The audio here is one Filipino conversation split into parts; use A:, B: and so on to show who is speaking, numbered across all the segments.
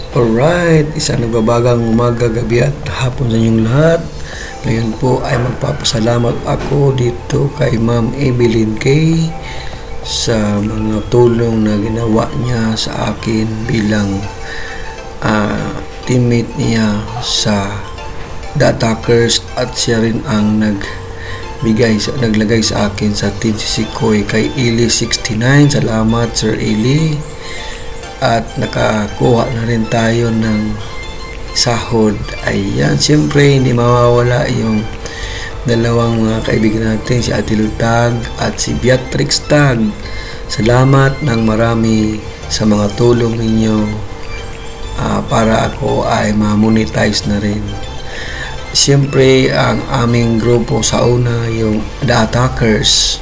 A: Alright, isang nagbabagang umaga, gabi at hapon sa inyong lahat. Ngayon po ay magpapasalamat ako dito kay Ma'am Evelyn Kay sa mga tulong na ginawa niya sa akin bilang teammate niya sa The Attackers, at siya rin ang naglagay sa akin sa Team Sisikoy. Kay Eli69, salamat Sir Eli. At nakakuha na rin tayo ng sahod. Ayan, siyempre hindi mawawala yung dalawang mga kaibigan natin, si Atil Tag at si Beatrix Tag. Salamat ng marami sa mga tulong ninyo para ako ay ma-monetize na rin. Siyempre ang aming grupo sa una, yung The Attackers,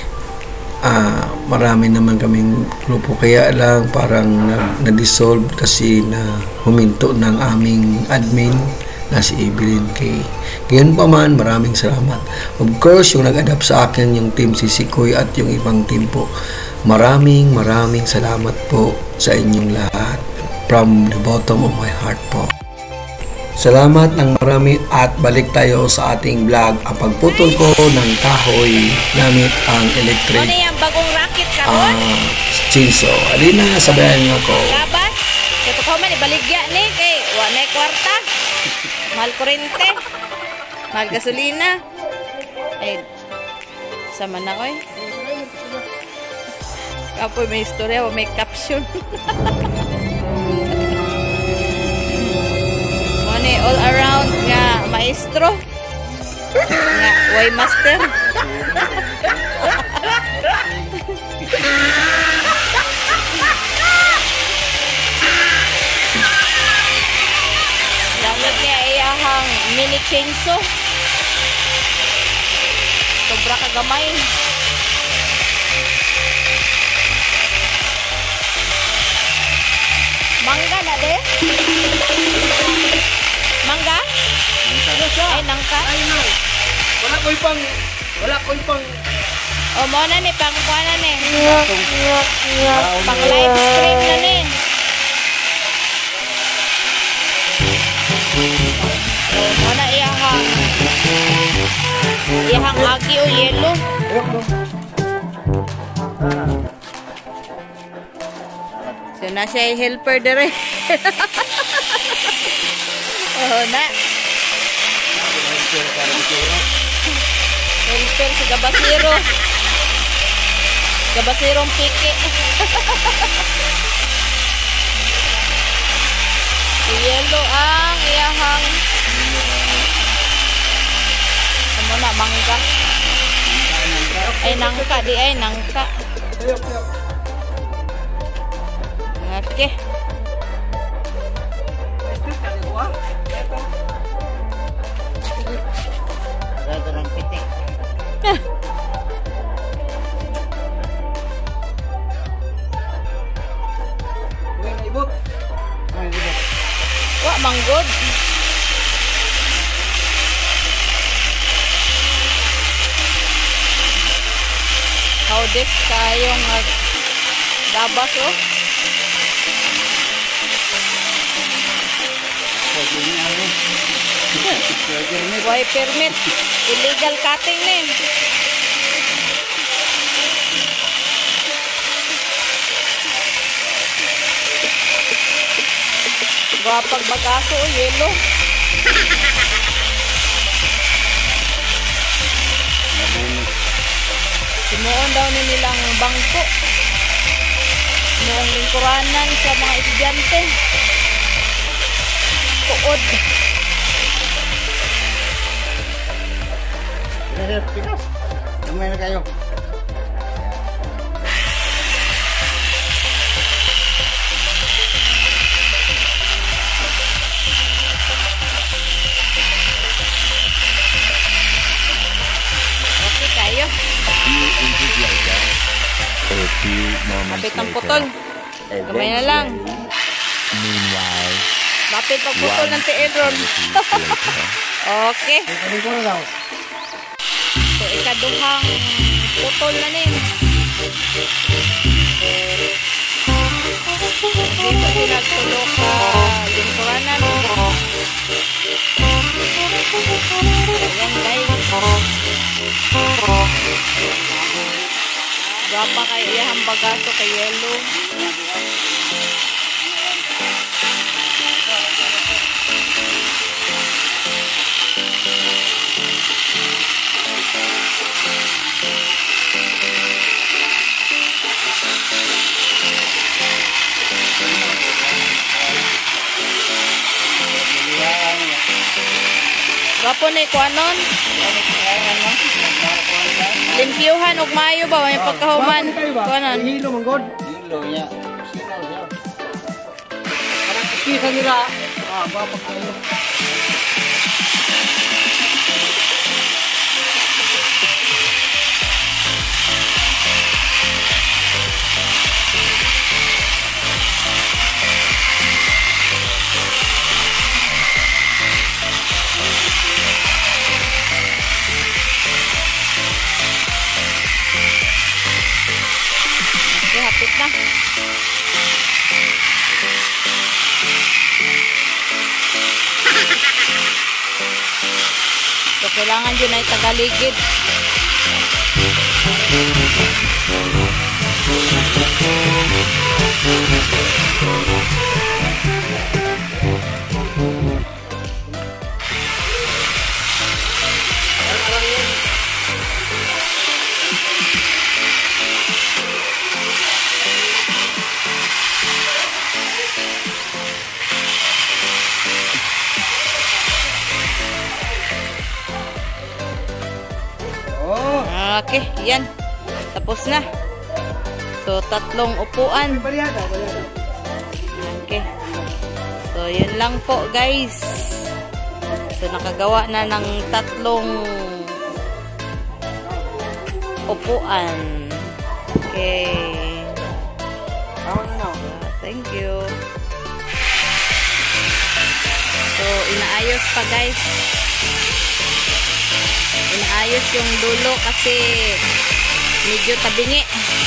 A: marami naman kaming grupo, kaya lang parang na-dissolve kasi na huminto ng aming admin na si Evelyn Kay. Ngayon pa man, maraming salamat. Of course, yung nag-adapt sa akin yung team Sisikoy at yung ibang team po, maraming salamat po sa inyong lahat from the bottom of my heart po. Salamat ng marami at balik tayo sa ating vlog. Ang pagputol ko ng kahoy gamit ang electric
B: ano yung bagong racket ka
A: chainsaw. Alina, sabayan niyo ako.
B: labas ito ko man ibaligya ni kay wala kwarta, mahal kurente, mahal gasolina, ay sama na oy kapoy, may istorya o may caption. All around nga maestro nga way master. Gamit niya iyahang mini chainsaw, sobra kagamay. Mangga na de. Mangga? Ay, nangka?
A: Wala ko ipang
B: o mo na ni, pang kuha na ni, pang live stream na ni. O mo na iyahang agi o yelo. So na siya helper dire. Oh na. Helper si Gabasiro. Gabasirong piki. Yellow ang iyahang. Ano na, mangga. Ay, nangka. Di ay, nangka. Okay. Wa manggod. How this kayong dabas oh. Why permit? Illegal cutting na eh. Pag bagaso o yelo. Simuon daw ni nilang bangko noong lingkuranan sa mga estudyante. Tuod.
C: Pikas. Lumay na kayo.
B: Okay kayo. Kapit ng putol. Gamay na lang. Lapit pagputol ng tiedron. Okay. So, ikaduhang putol na nin. Dito sila tulo ka lingkuranan. Ayan guys. Gapa kay iyang bagaso kay yellow. Gapo ni kuanon. Limpyuhan og mayo ba may pagkahuman. Kuanon.
C: Hilo manggod. Hilo niya. Sinaw niya. Parang kisa nila. Bapak kayo.
B: Hapit na. So, kailangan yun ay tagaligid. Okay, yan. Tapos na. So, 3 upuan. Okay. So, yun lang po, guys. So, nakagawa na ng 3 upuan. Okay. Thank you. So, inaayos pa, guys. Inaayos yung dulo kasi medyo tabingi.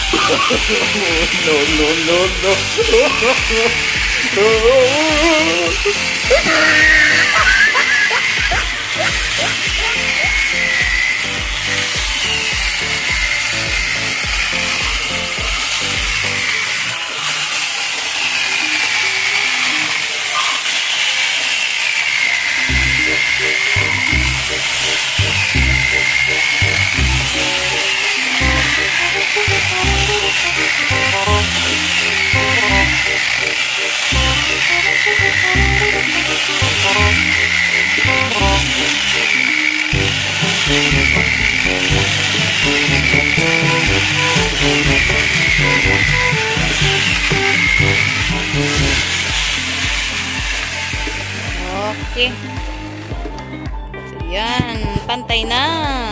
B: Okay. So, yan. Pantay na.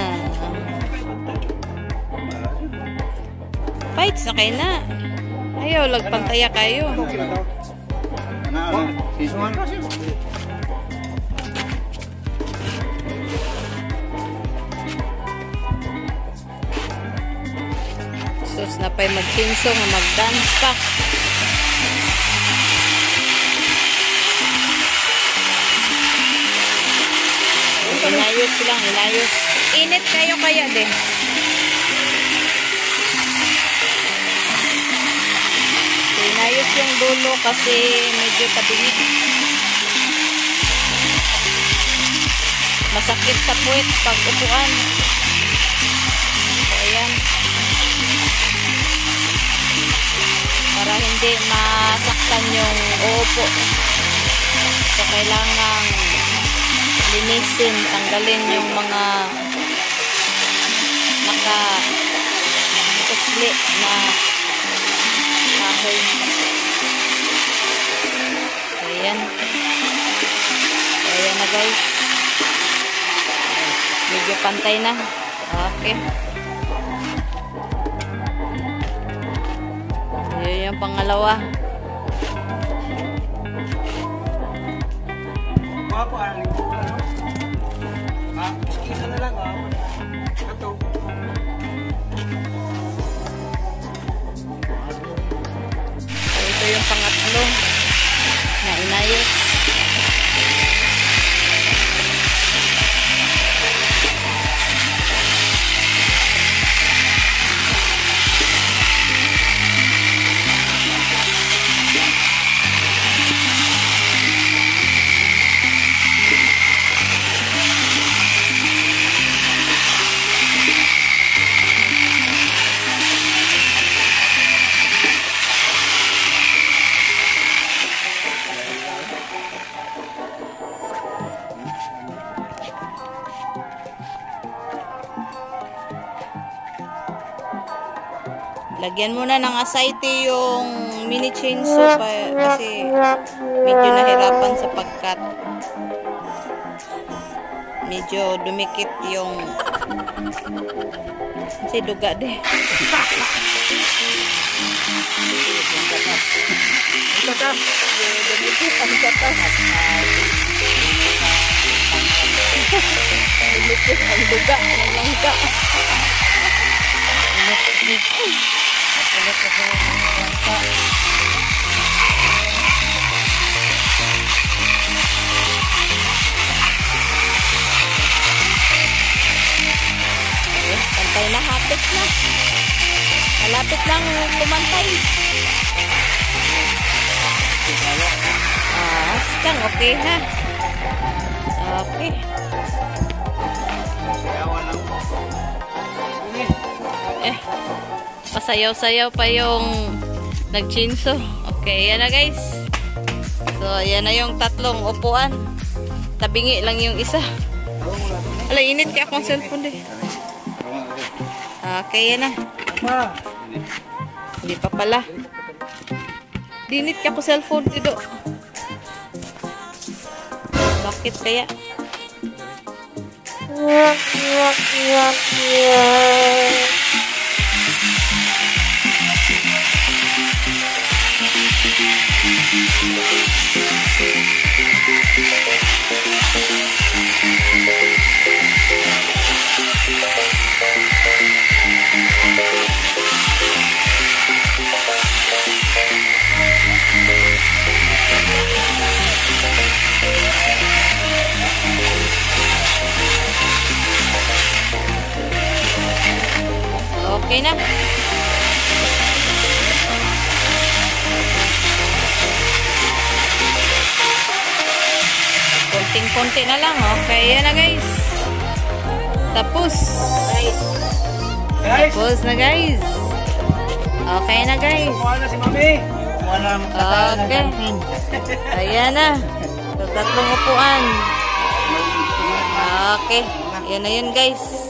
B: Fights na kayo na. Ayaw, lagpantaya kayo.
C: Sisuhan kasi.
B: Sus na pa'y magsinsong, mag-dance pa. Inayos lang, inayos. Init kayo kaya din. So, inayos yung dulo kasi medyo tabingi. Masakit sa puwet pag upuan. So, ayan. Para hindi masaktan yung uupo. So, kailangan linisin, tanggalin yung mga naka-usli na kahoy. Ayan. Ayan na guys. Medyo pantay na. Okay. Ayan yung pangalawa.
C: Ako, isa na lang, ito.
B: So, ito yung pangatlo. Lagyan mo na ng aside yung mini chainsaw kasi medyo nahirapan sa pagkat. Medyo dumikit yung si duga de. Dumikit ang katas. Dumikit ang duga ng langka. Pantay na, hapit na. Malapit lang kumantay. Kang okay ha. Okay. Pasayaw-sayaw pa yung nag-chinso. Okay, yan na guys. So, yan na yung tatlong upuan. Tabingi lang yung isa. Ala, init kaya akong cellphone deh. Okay, yan na. Hindi pa pala. Dinit ka ko cellphone dito. Bakit kaya? Okay na. Konting-konti na lang. Okay, yan na guys. Tapos. Tapos na guys. Okay na guys.
C: Kuha na si Mami. Kuha na ang
B: Okay. Ayan na. Tatlong upuan. Okay. Yan na yun guys.